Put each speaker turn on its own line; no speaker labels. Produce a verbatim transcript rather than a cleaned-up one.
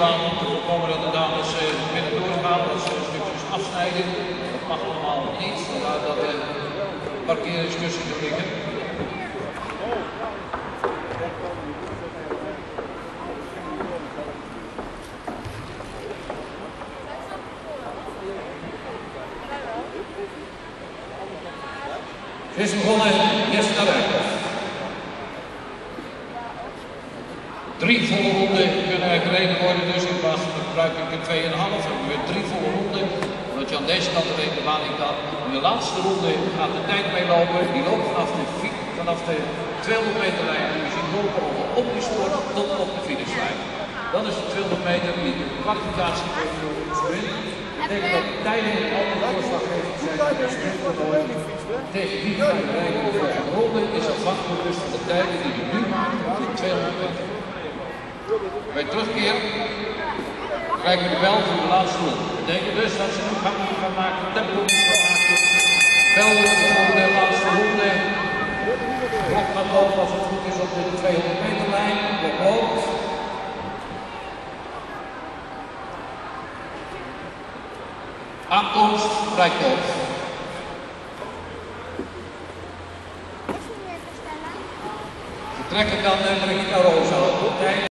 baan om te voorkomen dat de dames binnen doorgaan, dat ze stukjes afsnijden. Dat mag allemaal niet, vandaar dat de parkeringskussens er liggen. Ze is begonnen, Jessica Rijkhoff. Drie volle ronden kunnen er gereden worden, dus in plaats van gebruik ik een twee komma vijf hebben we drie volle ronden, omdat je aan deze kant de rekenbaan in kan. In de laatste ronde gaat de tijd meelopen, die loopt vanaf de, vanaf de tweehonderd meter lijn, en je ziet lopen op die spoor tot op de finishlijn. Dan is het tweehonderd meter die de kwalificatie voor de sprint. Dat betekent dat de tijden in alle doorslaggevend zijn bij de sprint. Tegen die ga je rijden de volgende ronde is afhankelijk dus van de tijden die je nu maakt op de tweehonderd meter. Bij terugkeer krijgen we de bel voor de laatste ronde. Dat betekent dus dat ze een gang gaan maken, tempo gaan maken. Bel voor de laatste ronde. Klok gaat lopen als het goed is op de tweehonderd meter lijn. Klok loopt. Aankomst, Rijkhoff. Vertrekken kan Brigitte Rosa.